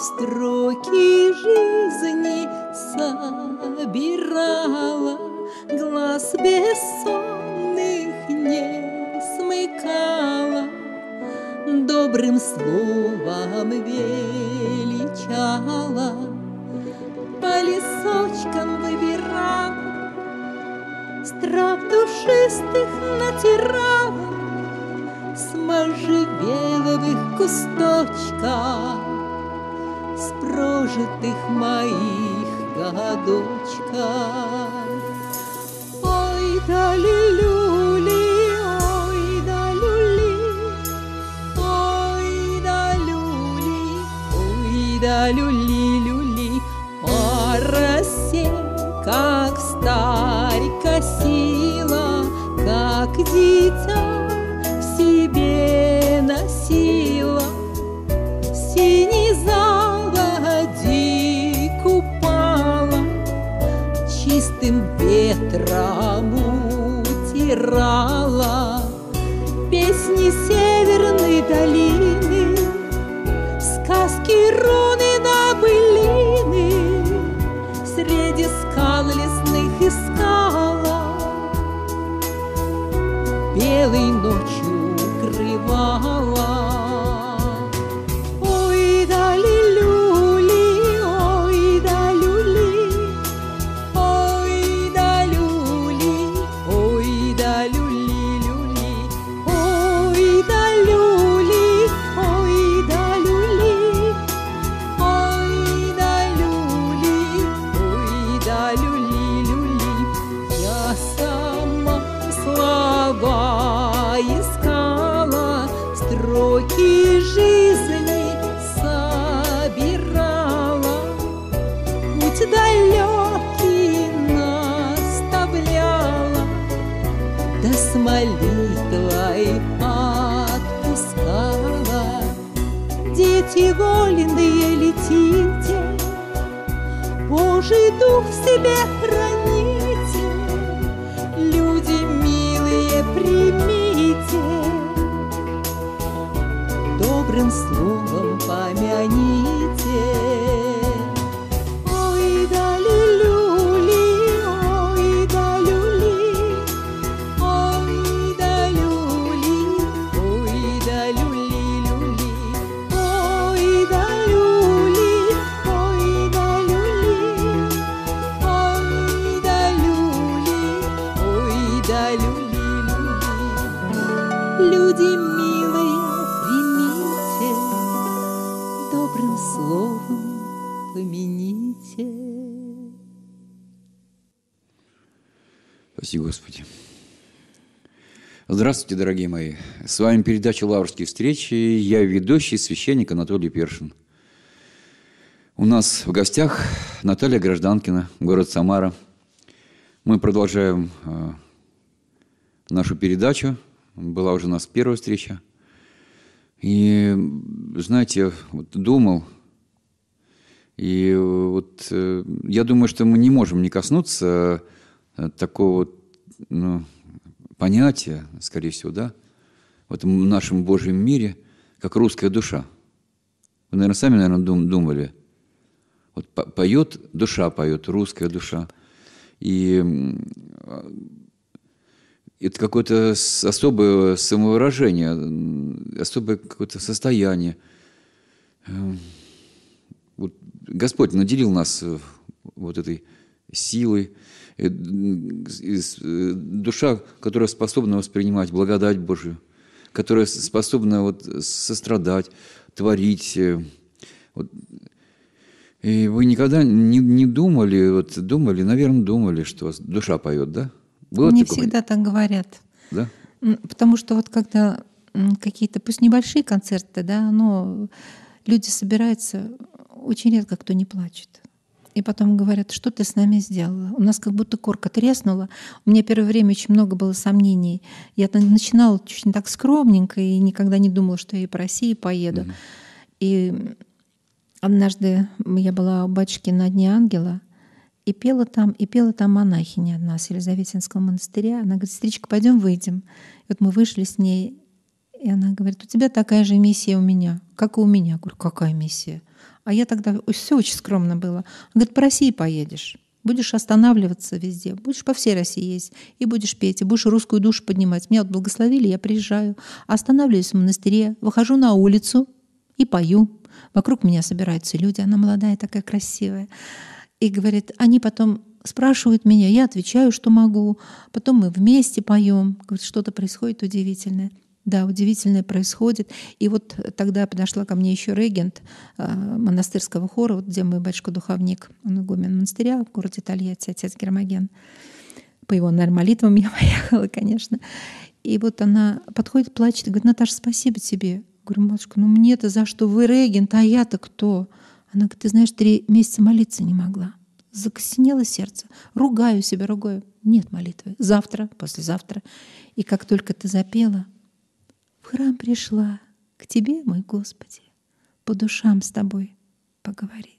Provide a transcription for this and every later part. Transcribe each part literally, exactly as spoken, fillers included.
строки жизни собирала, глаз бессонных не смыкала, добрым словом величала, по лесочкам выбирала, с трав душистых натирала, с можжевеловых кусточков, с прожитых моих годочков. Ой, да люли, ой, да люли, ой, да люли, ой, да люли, люли, по росе, как старь косила, как дитя в себе носила, синий заводи купала, чистым ветром утирала песни северной долины, сказки, руны да былины, среди скал лесных искала, белой ночью укрывала. Ой, да люли, ой, да люли, ой, да люли, ой, да люли, люли, ой, да люли, ой, да люли, ой, да люли, ой, да люли, люли. Я сама слова искала, строки жизни собирала, путь далекий наставляла, да с молитвой отпускала. Дети вольные, летите, Божий дух в себе храните, люди милые, примите, добрым словом помяните. Ой, да люли, ой, да люли, ой, да люли, ой, да люли, люли, ой, да люли, ой, да люли, ой, да люли, ой, да люли, люли. Люди милые, примите, добрым словом помяните. Спасибо, Господи. Здравствуйте, дорогие мои. С вами передача «Лаврские встречи». Я ведущий, священник Анатолий Першин. У нас в гостях Наталья Гражданкина, город Самара. Мы продолжаем э, нашу передачу. Была уже у нас первая встреча. И, знаете, вот думал, и вот э, я думаю, что мы не можем не коснуться э, такого вот, ну, понятия, скорее всего, да, в этом нашем Божьем мире, как русская душа. Вы, наверное, сами, наверное, дум, думали. Вот поет, душа поет, русская душа. И это какое-то особое самовыражение, особое какое-то состояние. Вот Господь наделил нас вот этой силой. Душа, которая способна воспринимать благодать Божию, которая способна вот сострадать, творить. Вот. И вы никогда не, не думали, вот думали, наверное, думали, что душа поет, да? Было Мне такое? Всегда так говорят. Да? Потому что вот когда какие-то, пусть небольшие концерты, да, но люди собираются, очень редко кто не плачет. И потом говорят, что ты с нами сделала? У нас как будто корка треснула. У меня первое время очень много было сомнений. Я начинала очень так скромненько и никогда не думала, что я и по России поеду. Mm-hmm. И однажды я была у батюшки на Дне Ангела и пела там, и пела там монахиня одна с Елизаветинского монастыря. Она говорит: сестричка, пойдем выйдем. И вот мы вышли с ней, и она говорит: у тебя такая же миссия у меня, как и у меня. Я говорю: какая миссия? А А я тогда, все очень скромно было. Он говорит, по России поедешь. Будешь останавливаться везде, будешь по всей России ездить, и будешь петь, и будешь русскую душу поднимать. Меня вот благословили, я приезжаю, останавливаюсь в монастыре, выхожу на улицу и пою. Вокруг меня собираются люди, она молодая, такая красивая. И говорит, они потом спрашивают меня, я отвечаю, что могу. Потом мы вместе поем. Говорит, что-то происходит удивительное. Да, удивительное происходит. И вот тогда подошла ко мне еще регент э, монастырского хора, вот где мой батюшка-духовник, он игумен монастыря в городе Тольятти, отец Гермоген. По его, наверное, молитвам я поехала, конечно. И вот она подходит, плачет и говорит, Наташа, спасибо тебе. Говорю, матушка, ну мне-то за что? Вы регент, а я-то кто? Она говорит, ты знаешь, три месяца молиться не могла. Закостенело сердце. Ругаю себя, ругаю. Нет молитвы. Завтра, послезавтра. И как только ты запела, в храм пришла к тебе, мой Господи, по душам с тобой поговорить.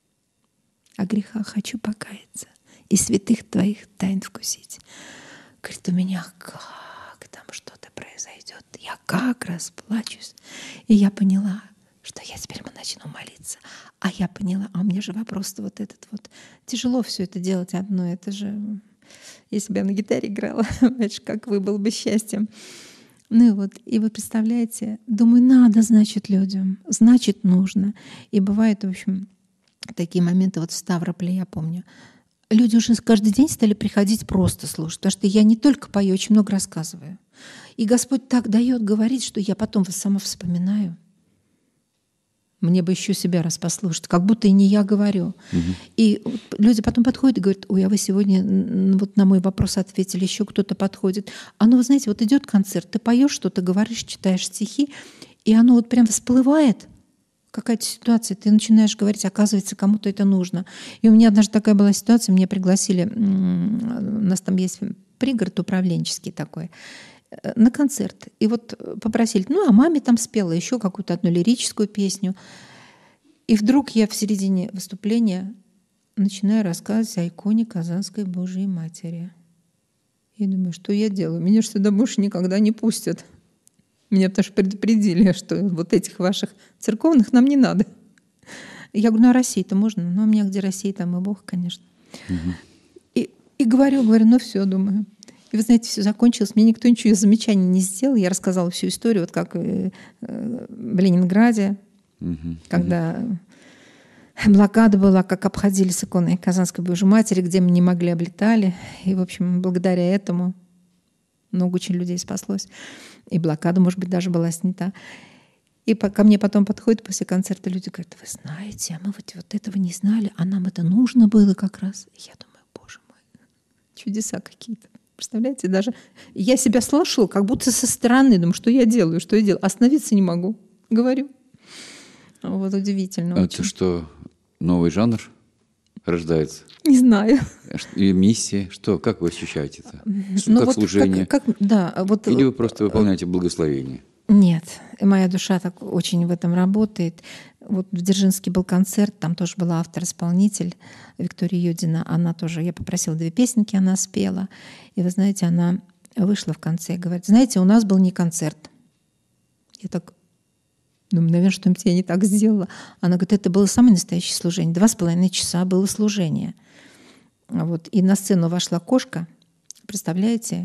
О грехах хочу покаяться и святых твоих тайн вкусить. Говорит, у меня как там что-то произойдет. Я как расплачусь. И я поняла, что я теперь начну молиться. А я поняла, а у меня же вопрос-то вот этот вот. Тяжело все это делать одно. Это же, если бы я на гитаре играла, знаешь, как вы, было бы счастьем. Ну и вот, и вы представляете, думаю, надо, значит, людям, значит, нужно. И бывают, в общем, такие моменты, вот в Ставрополе, я помню, люди уже каждый день стали приходить просто слушать, потому что я не только пою, очень много рассказываю. И Господь так дает говорить, что я потом сама вспоминаю. Мне бы еще себя раз послушать, как будто и не я говорю. Угу. И люди потом подходят и говорят, ой, а вы сегодня вот на мой вопрос ответили, еще кто-то подходит. Оно, вы знаете, вот идет концерт, ты поешь что-то, говоришь, читаешь стихи, и оно вот прям всплывает, какая-то ситуация, ты начинаешь говорить, оказывается, кому-то это нужно. И у меня однажды такая была ситуация, меня пригласили, у нас там есть пригород управленческий такой, на концерт. И вот попросили, ну, а маме там спела еще какую-то одну лирическую песню. И вдруг я в середине выступления начинаю рассказывать о иконе Казанской Божией Матери. И думаю, что я делаю? Меня же сюда больше никогда не пустят. Меня потому что предупредили, что вот этих ваших церковных нам не надо. Я говорю, ну, а России-то можно? Ну, у меня где Россия, там и Бог, конечно. Угу. И, и говорю, говорю, ну, все, думаю. И вы знаете, все закончилось, мне никто ничего замечаний не сделал. Я рассказала всю историю, вот как э, э, в Ленинграде, uh-huh. когда uh-huh. блокада была, как обходили с иконой Казанской Божией Матери, где мы не могли, облетали. И, в общем, благодаря этому много очень людей спаслось. И блокада, может быть, даже была снята. И по, ко мне потом подходят после концерта люди, говорят, вы знаете, а мы вот, вот этого не знали, а нам это нужно было как раз. И я думаю, боже мой, чудеса какие-то. Представляете, даже я себя слышала, как будто со стороны, думаю, что я делаю, что я делаю. Остановиться не могу, говорю. Вот удивительно. Это очень. Что, новый жанр рождается? Не знаю. И миссия? Что, как вы ощущаете это? Ну, как вот служение? Как, как, да, вот, Или вы просто выполняете благословение? Нет, моя душа так очень в этом работает. Вот в Дзержинске был концерт, там тоже была автор-исполнитель Виктория Юдина. Она тоже, я попросила две песенки, она спела. И вы знаете, она вышла в конце и говорит, знаете, у нас был не концерт. Я так думаю, наверное, что-нибудь я не так сделала. Она говорит, это было самое настоящее служение. Два с половиной часа было служение. Вот. И на сцену вошла кошка, представляете?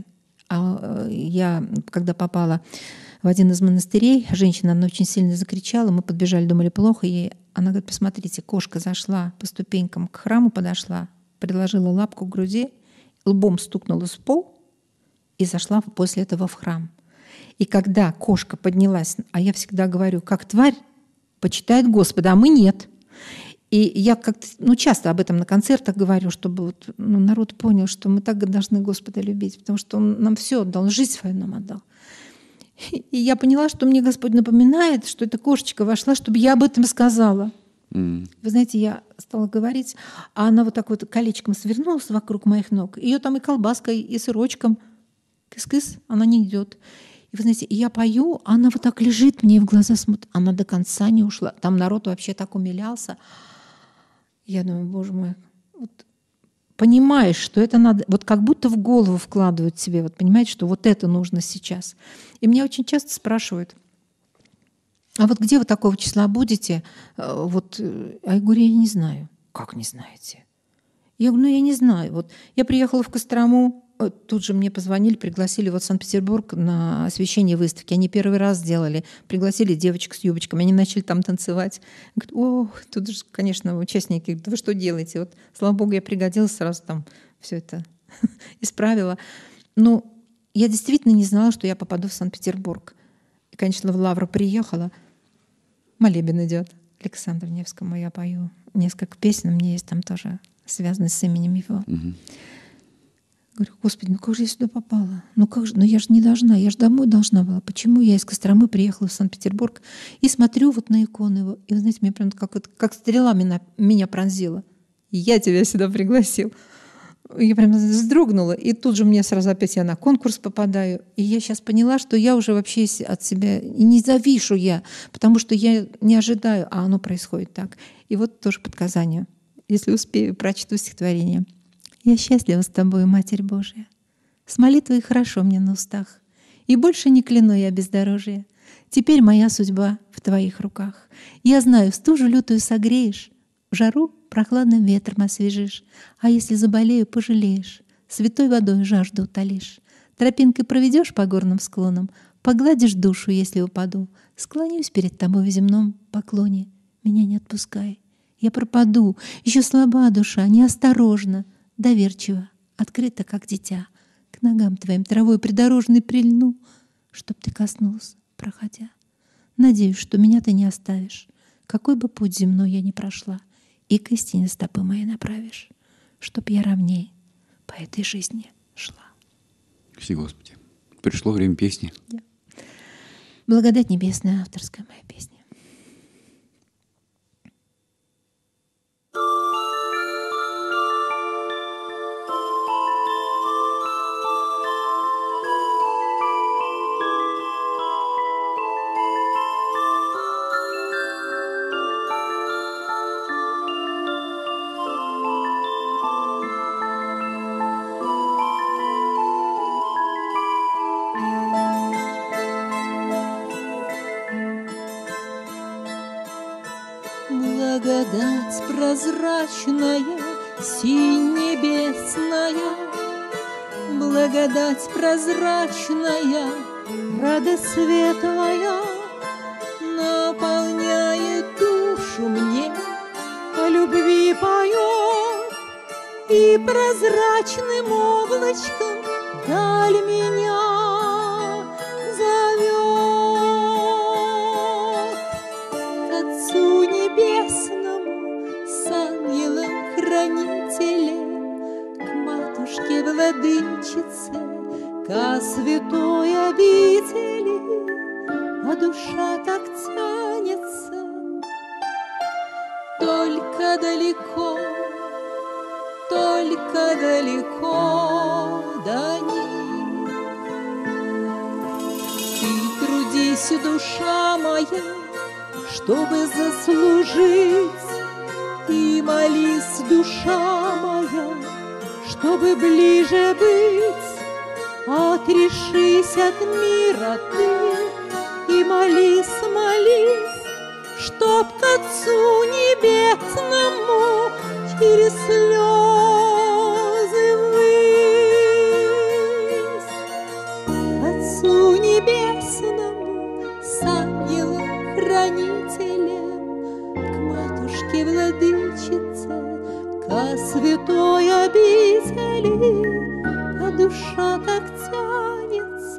А я, когда попала в один из монастырей, женщина, она очень сильно закричала, мы подбежали, думали, плохо. И она говорит, посмотрите, кошка зашла по ступенькам к храму, подошла, приложила лапку к груди, лбом стукнула в пол и зашла после этого в храм. И когда кошка поднялась, а я всегда говорю, как тварь почитает Господа, а мы нет. И я как-то, ну, часто об этом на концертах говорю, чтобы вот, ну, народ понял, что мы так должны Господа любить, потому что Он нам все отдал, Он жизнь свою нам отдал. И я поняла, что мне Господь напоминает, что эта кошечка вошла, чтобы я об этом сказала. Mm. Вы знаете, я стала говорить, а она вот так вот колечком свернулась вокруг моих ног. Ее там и колбаской, и сырочком. Кыс-кыс, она не идет. И вы знаете, я пою, а она вот так лежит, мне в глаза смотрит. Она до конца не ушла. Там народ вообще так умилялся. Я думаю, боже мой, вот понимаешь, что это надо, вот как будто в голову вкладывают себе, вот понимаете, что вот это нужно сейчас. И меня очень часто спрашивают, а вот где вы такого числа будете? Вот, а я говорю, я не знаю. Как не знаете? Я говорю, ну я не знаю. Вот я приехала в Кострому, тут же мне позвонили, пригласили вот в Санкт-Петербург на освещение выставки. Они первый раз сделали. Пригласили девочек с юбочками. Они начали там танцевать. Говорят, о, тут же, конечно, участники. Говорят, вы что делаете? Вот, слава богу, я пригодилась, сразу там все это исправила. Ну, я действительно не знала, что я попаду в Санкт-Петербург. И, конечно, в Лавру приехала. Молебен идет. Александру Невскому я пою. Несколько песен у меня есть там тоже, связаны с именем его. Угу. Говорю, Господи, ну как же я сюда попала? Ну как же, ну я же не должна, я же домой должна была. Почему я из Костромы приехала в Санкт-Петербург и смотрю вот на иконы его, и вы знаете, мне прям как, как стрела меня, меня пронзила. И я тебя сюда пригласил. Я прям вздрогнула, и тут же мне сразу опять я на конкурс попадаю. И я сейчас поняла, что я уже вообще от себя и не завишу я, потому что я не ожидаю, а оно происходит так. И вот тоже под Казанью, если успею, прочту стихотворение. «Я счастлива с тобою, Матерь Божия, с молитвой хорошо мне на устах, и больше не кляну я бездорожье. Теперь моя судьба в твоих руках. Я знаю, стужу лютую согреешь, в жару прохладным ветром освежишь, а если заболею, пожалеешь, святой водой жажду утолишь. Тропинкой проведешь по горным склонам, погладишь душу, если упаду. Склонюсь перед тобой в земном поклоне, меня не отпускай. Я пропаду, еще слаба душа, неосторожна, доверчиво, открыто, как дитя. К ногам твоим травой придорожной прильну, чтоб ты коснулся, проходя. Надеюсь, что меня ты не оставишь, какой бы путь земной я ни прошла, и к истине стопы мои направишь, чтоб я ровней по этой жизни шла». Прости, Господи. Пришло время песни. Да. «Благодать небесная», авторская моя песня. Благодать прозрачная, синь небесная, благодать прозрачная, радость светлая, наполняет душу мне, по любви поет, и прозрачным облачком даль меня зовет к Отцу Небесному, с ангелом-хранителем, к Матушке Владычице, ко святой обители, а душа так тянется, только далеко, только далеко до них. Ты трудись, душа моя, чтобы заслужить, ты молись, душа моя, чтобы ближе быть. Отрешись от мира ты и молись, молись, чтоб к Отцу Небесному через слезы ввысь, к Отцу Небесному с ангелом-хранителем, к Матушке Владычице, ко святой обители, а душа так тянется,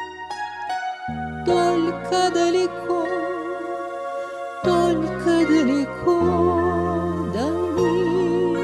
только далеко, только далеко до них.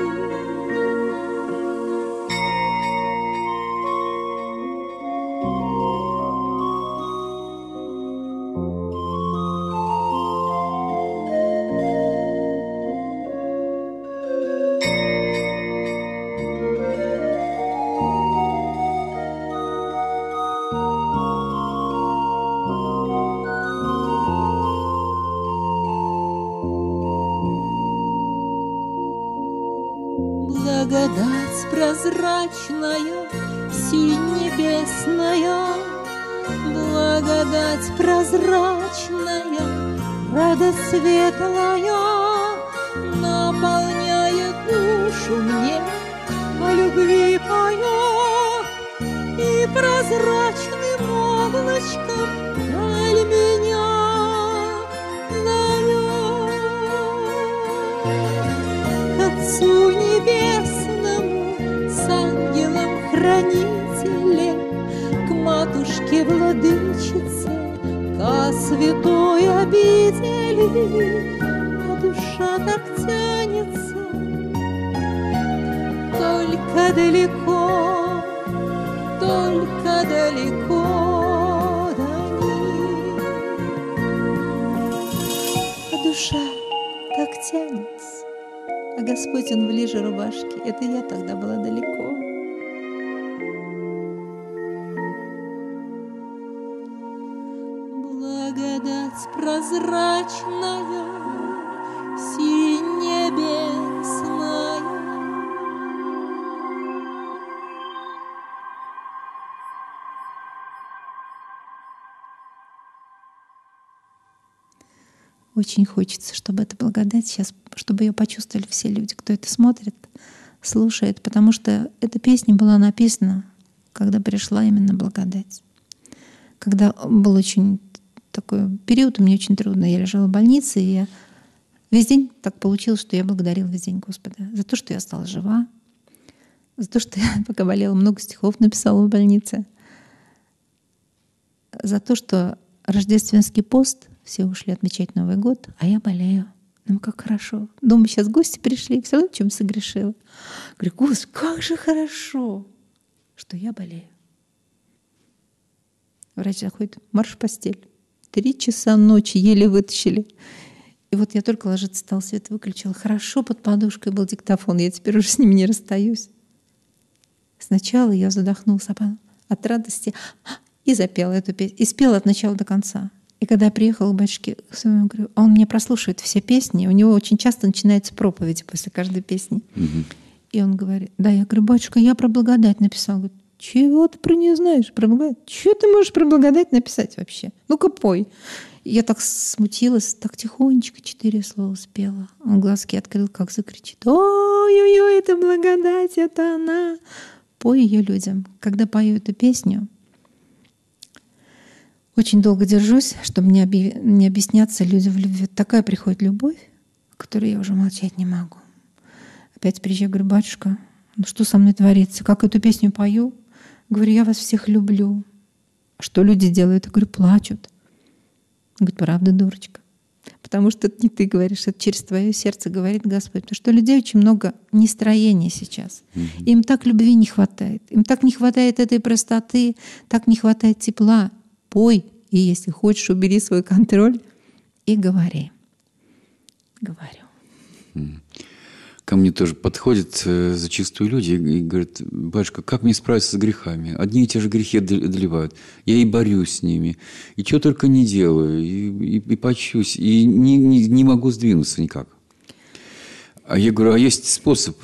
Благодать прозрачная, синь небесная, благодать прозрачная, радость светлая наполняет душу мне, о любви поет и прозрачным облачком даль меня зовет. К Отцу Небесному с ангелом-хранителем, к Матушке Владычице, ко святой обители, а душа так тянется. Только далеко, только далеко до них. А душа так тянется, а Господь, Он ближе рубашки. Это я тогда была далеко. Благодать прозрачная, синь небесная. Очень хочется, чтобы эта благодать сейчас, чтобы ее почувствовали все люди, кто это смотрит, слушает, потому что эта песня была написана, когда пришла именно благодать. Когда был очень такой период, у меня очень трудно, я лежала в больнице, и я весь день так получилось, что я благодарила весь день Господа за то, что я стала жива, за то, что я пока болела, много стихов написала в больнице, за то, что рождественский пост, все ушли отмечать Новый год, а я болею. Ну, как хорошо. Дома сейчас гости пришли, все равно чем согрешила. Говорю, Господи, как же хорошо, что я болею. Врач заходит, марш в постель. Три часа ночи еле вытащили. И вот я только ложиться стала, свет выключила. Хорошо, под подушкой был диктофон, я теперь уже с ним не расстаюсь. Сначала я задохнулась от радости и запела эту песню. И спела от начала до конца. И когда я приехала к батюшке, говорю, он мне прослушивает все песни, у него очень часто начинается проповедь после каждой песни. Угу. И он говорит, да, я говорю, батюшка, я про благодать написал. Он говорит, чего ты про нее знаешь? Про благодать? Чего ты можешь про благодать написать вообще? Ну-ка пой. И я так смутилась, так тихонечко четыре слова спела. Он глазки открыл, как закричит. Ой-ой-ой, это благодать, это она. Пой ее людям. Когда пою эту песню, очень долго держусь, чтобы не, объяв... не объясняться людям в любви. Такая приходит любовь, о которой я уже молчать не могу. Опять приезжаю, говорю, батюшка, ну что со мной творится? Как эту песню пою? Говорю, я вас всех люблю. Что люди делают? Я говорю, плачут. Он говорит, правда, дурочка. Потому что это не ты говоришь, это через твое сердце говорит Господь. Потому что у людей очень много нестроения сейчас. Mm-hmm. Им так любви не хватает. Им так не хватает этой простоты, так не хватает тепла. Пой, и если хочешь, убери свой контроль и говори. Говорю. Ко мне тоже подходят зачастую люди и говорят, батюшка, как мне справиться с грехами? Одни и те же грехи одолевают. Я и борюсь с ними, и что только не делаю, и, и, и почусь, и не, не, не могу сдвинуться никак. А я говорю, а есть способ.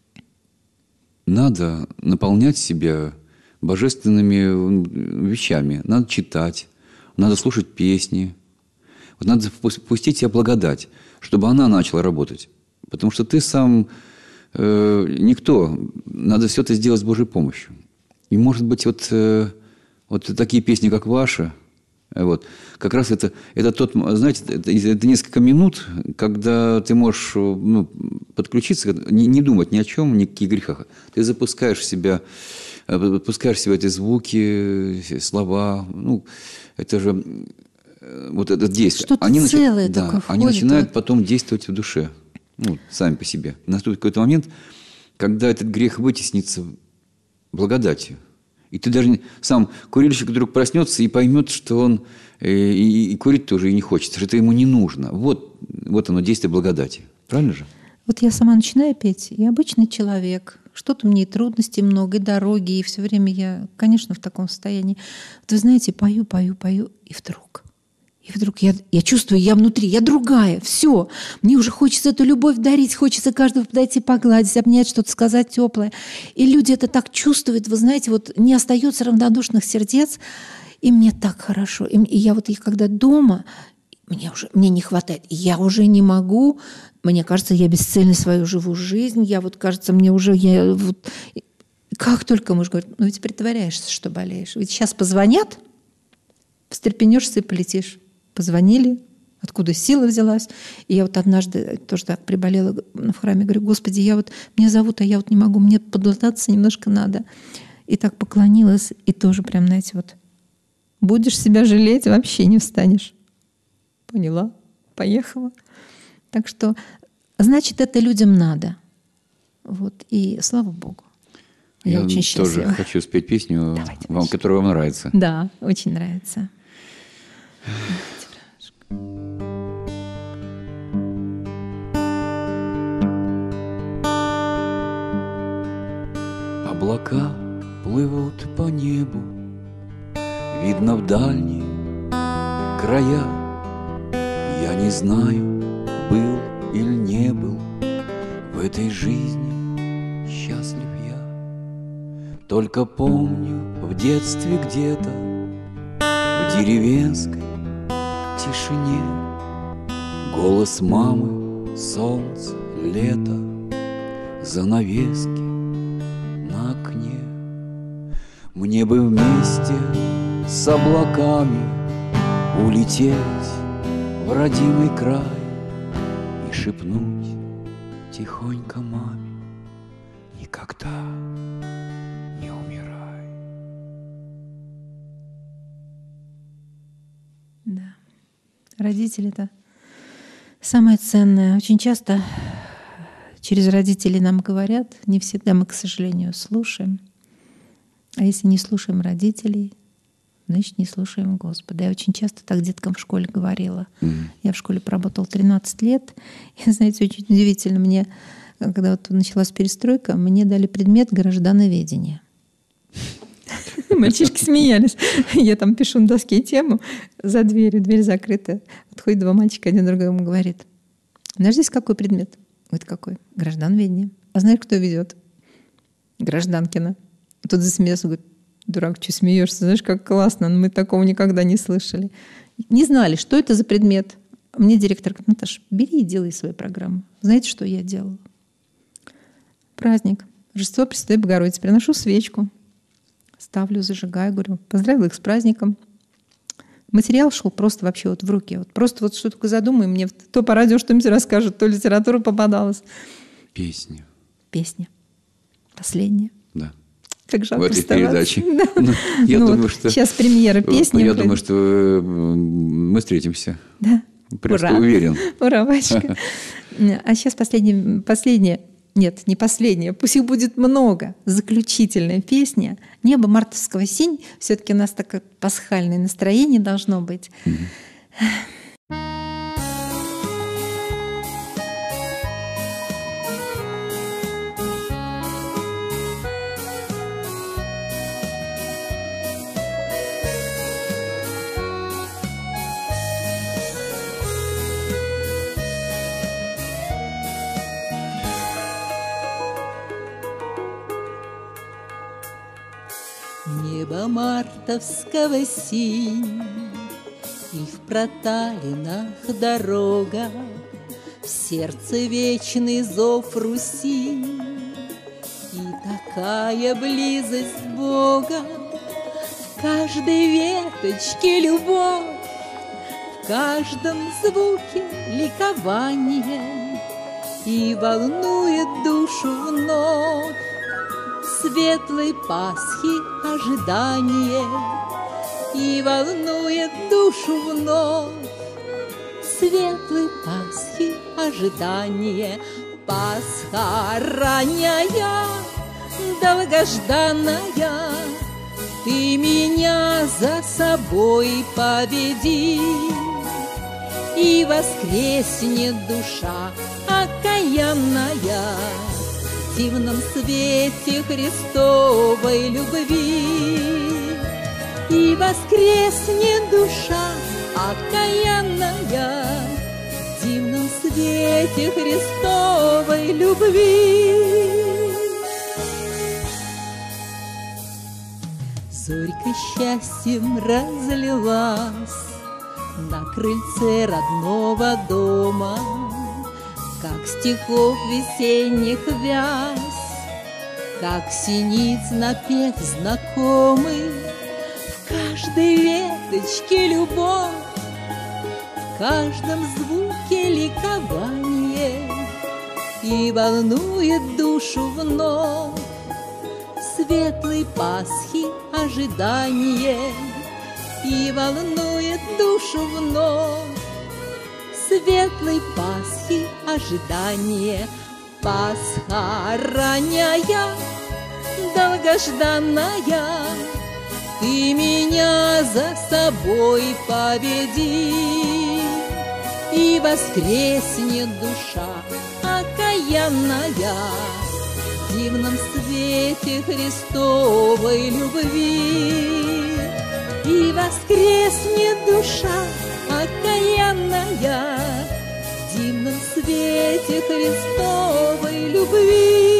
Надо наполнять себя божественными вещами. Надо читать, надо слушать песни. Вот надо пустить себе благодать, чтобы она начала работать. Потому что ты сам э, никто. Надо все это сделать с Божьей помощью. И, может быть, вот, э, вот такие песни, как ваши, вот, как раз это, это тот, знаете, это, это несколько минут, когда ты можешь ну, подключиться, не, не думать ни о чем, ни о каких грехах. Ты запускаешь в себя, подпускаешь в себя эти звуки, слова. Ну, это же вот это действие. Что-то они целое начи... такое да, входит. Они начинают потом действовать в душе. Ну, сами по себе. Наступит какой-то момент, когда этот грех вытеснится благодатью. И ты даже не... сам курильщик вдруг проснется и поймет, что он э, и, и курить тоже и не хочет, что это ему не нужно. Вот, вот оно, действие благодати. Правильно же? Вот я сама начинаю петь, и обычный человек, что-то мне и трудностей много, и дороги, и все время я, конечно, в таком состоянии. Вот вы знаете, пою, пою, пою, и вдруг... И вдруг я, я чувствую, я внутри, я другая, все. Мне уже хочется эту любовь дарить, хочется каждого подойти, погладить, обнять, что-то сказать теплое. И люди это так чувствуют, вы знаете, вот не остается равнодушных сердец, и мне так хорошо. И, и я вот их когда дома, мне уже мне не хватает. Я уже не могу. Мне кажется, я бесцельно свою живу жизнь. Я вот, кажется, мне уже... Я вот, как только муж говорит, ну ведь притворяешься, что болеешь. Ведь сейчас позвонят, встрепенешься и полетишь. Позвонили, откуда сила взялась. И я вот однажды тоже так приболела в храме. Говорю, Господи, я вот, меня зовут, а я вот не могу. Мне подлататься немножко надо. И так поклонилась. И тоже прям, знаете, вот будешь себя жалеть, вообще не встанешь. Поняла? Поехала. Так что, значит, это людям надо. Вот. И слава Богу. Я, я очень счастлива. Тоже хочу спеть песню, Давайте, вам, которая вам нравится. Да, очень нравится. Облака плывут по небу, видно в дальние края. Я не знаю, был или не был в этой жизни счастлив я. Только помню в детстве где-то в деревенской тишине голос мамы, солнце, лето, занавески на окне. Мне бы вместе с облаками улететь в родимый край и шепнуть тихонько маме: никогда не умирай. Да. Родители — это самое ценное. Очень часто через родителей нам говорят, не всегда мы, к сожалению, слушаем. А если не слушаем родителей, значит, не слушаем Господа. Я очень часто так деткам в школе говорила. Mm-hmm. Я в школе проработала тринадцать лет. И, знаете, очень удивительно, мне, когда вот началась перестройка, мне дали предмет граждановедения. Мальчишки смеялись. Я там пишу на доске тему, за дверью, дверь закрыта. Подходит два мальчика, один другому говорит: знаешь, здесь какой предмет? Говорит, какой? Граждановедение. А знаешь, кто ведет? Гражданкина. Тут засмеялся, говорит: дурак, что смеешься? Знаешь, как классно, мы такого никогда не слышали. Не знали, что это за предмет. Мне директор говорит: Наташа, бери и делай свою программу. Знаете, что я делала? Праздник. Рождество Пресвятой Богородицы. Приношу свечку. Ставлю, зажигаю, говорю: поздравила их с праздником. Материал шел просто вообще вот в руки. Вот просто вот что такое задумаю, мне то по радио что-нибудь расскажут, то литература попадалась. Песня. Песня. Последняя. Да. Как жалко в этой передаче. Да. Ну, я ну думаю, вот что сейчас премьера песни. Я думаю, что мы встретимся. Да. Просто Ура. Уверен. Ура, Вачка. А сейчас последняя, последняя, нет, не последняя, пусть их будет много. Заключительная песня «Небо мартовского синь». Все-таки у нас такое пасхальное настроение должно быть. Mm-hmm. Небо мартовского синь, и в проталинах дорога, в сердце вечный зов Руси, и такая близость Бога, в каждой веточке любовь, в каждом звуке ликование, и волнует душу вновь светлой Пасхи ожидание, и волнует душу вновь светлой Пасхи ожидание. Пасха ранняя, долгожданная, ты меня за собой поведи, и воскреснет душа окаянная в дивном свете Христовой любви. И воскреснет душа окаянная в дивном свете Христовой любви. Зорька счастьем разлилась на крыльце родного дома, как стихов весенних вяз, как синиц напев знакомый, в каждой веточке любовь, в каждом звуке ликование, и волнует душу вновь светлой Пасхи ожидание, и волнует душу вновь светлой Пасхи ожидание. Пасха ранняя, долгожданная, ты меня за собой поведи, и воскреснет душа окаянная в дивном свете Христовой любви, и воскреснет душа окаянная в дивном свете Христовой любви.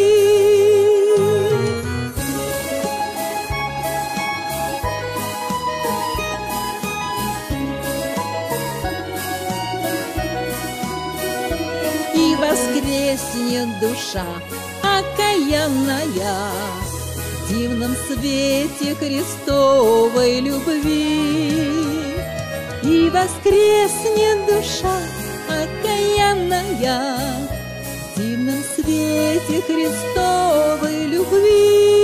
И воскреснет душа окаянная в дивном свете Христовой любви, и воскреснет душа окаянная в дивном свете Христовой любви.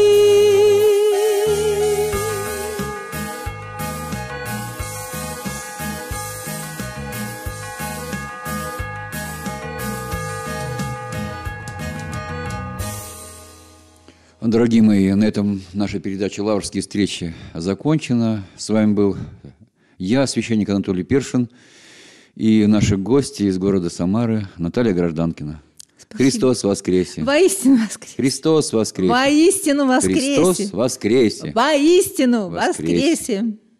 Дорогие мои, на этом наша передача «Лаврские встречи» закончена. С вами был я, священник Анатолий Першин, и наши гости из города Самары Наталья Гражданкина. Спасибо. Христос воскресе! Воистину воскресе! Христос воскресе! Воистину воскресе! Христос воскресе! Воистину воскресе!